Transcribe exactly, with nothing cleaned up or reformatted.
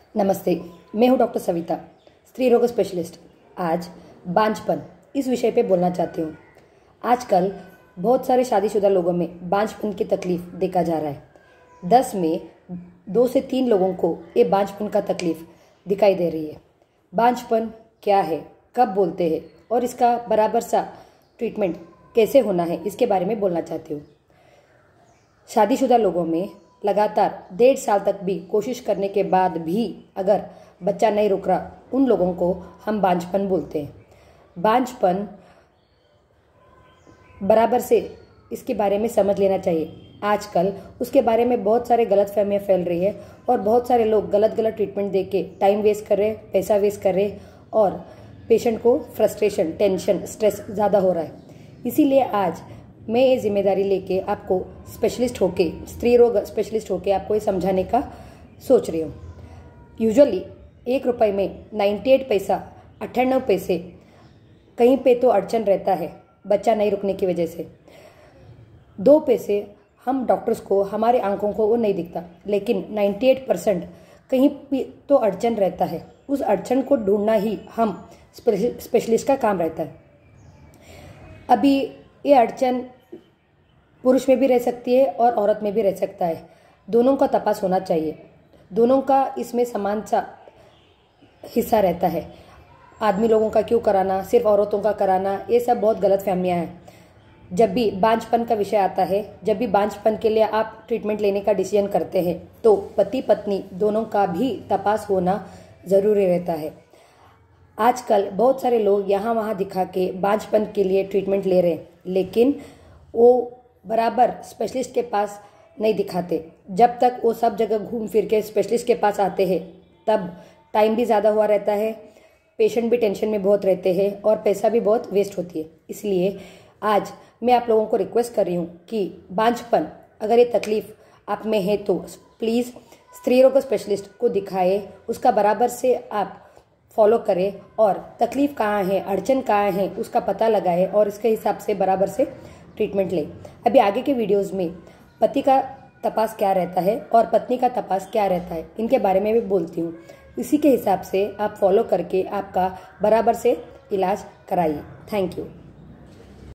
नमस्ते, मैं हूं डॉक्टर सविता, स्त्री रोग स्पेशलिस्ट। आज बांझपन इस विषय पे बोलना चाहती हूं। आजकल बहुत सारे शादीशुदा लोगों में बांझपन की तकलीफ देखा जा रहा है। दस में दो से तीन लोगों को ये बांझपन का तकलीफ दिखाई दे रही है। बांझपन क्या है, कब बोलते हैं और इसका बराबर सा ट्रीटमेंट कैसे होना है, इसके बारे में बोलना चाहती हूँ। शादीशुदा लोगों में लगातार डेढ़ साल तक भी कोशिश करने के बाद भी अगर बच्चा नहीं रुक रहा, उन लोगों को हम बांझपन बोलते हैं। बांझपन बराबर से इसके बारे में समझ लेना चाहिए। आजकल उसके बारे में बहुत सारे गलत फहमियाँ फैल रही है और बहुत सारे लोग गलत गलत ट्रीटमेंट दे के टाइम वेस्ट कर रहे, पैसा वेस्ट कर रहे और पेशेंट को फ्रस्ट्रेशन, टेंशन, स्ट्रेस ज़्यादा हो रहा है। इसीलिए आज मैं ये जिम्मेदारी लेके आपको स्पेशलिस्ट होके, स्त्री रोग स्पेशलिस्ट होके आपको ये समझाने का सोच रही हूँ। यूजुअली एक रुपये में अट्ठानवे पैसा अट्ठानवे पैसे कहीं पे तो अड़चन रहता है बच्चा नहीं रुकने की वजह से। दो पैसे हम डॉक्टर्स को, हमारे आंखों को वो नहीं दिखता, लेकिन अट्ठानवे परसेंट कहीं भी तो अड़चन रहता है। उस अड़चन को ढूंढना ही हम स्पेशलिस्ट का काम रहता है। अभी ये अड़चन पुरुष में भी रह सकती है और औरत में भी रह सकता है। दोनों का तपास होना चाहिए। दोनों का इसमें समान सा हिस्सा रहता है। आदमी लोगों का क्यों कराना, सिर्फ औरतों का कराना, ये सब बहुत गलत फहमियाँ हैं। जब भी बांझपन का विषय आता है, जब भी बांझपन के लिए आप ट्रीटमेंट लेने का डिसीजन करते हैं, तो पति पत्नी दोनों का भी तपास होना ज़रूरी रहता है। आजकल बहुत सारे लोग यहाँ वहाँ दिखा के बांझपन के लिए ट्रीटमेंट ले रहे हैं, लेकिन वो बराबर स्पेशलिस्ट के पास नहीं दिखाते। जब तक वो सब जगह घूम फिर के स्पेशलिस्ट के पास आते हैं, तब टाइम भी ज़्यादा हुआ रहता है, पेशेंट भी टेंशन में बहुत रहते हैं और पैसा भी बहुत वेस्ट होती है। इसलिए आज मैं आप लोगों को रिक्वेस्ट कर रही हूँ कि बांझपन अगर ये तकलीफ आप में है तो प्लीज़ स्त्री रोग स्पेशलिस्ट को दिखाए, उसका बराबर से आप फॉलो करें और तकलीफ कहाँ है, अड़चन कहाँ है, उसका पता लगाए और इसके हिसाब से बराबर से ट्रीटमेंट लें। अभी आगे के वीडियोस में पति का तपास क्या रहता है और पत्नी का तपास क्या रहता है, इनके बारे में भी बोलती हूँ। इसी के हिसाब से आप फॉलो करके आपका बराबर से इलाज कराइए। Thank you.